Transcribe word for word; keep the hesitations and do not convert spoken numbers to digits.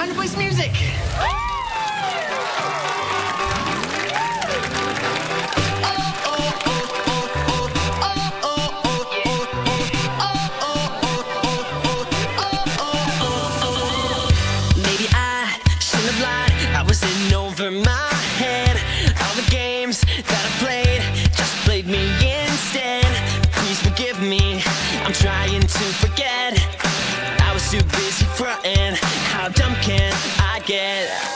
time to play some music. Maybe I shouldn't have lied. I was in over my head. All the games that I played just played me instead. Please forgive me, I'm trying to forget. I was too busy fronting. How dumb can I get?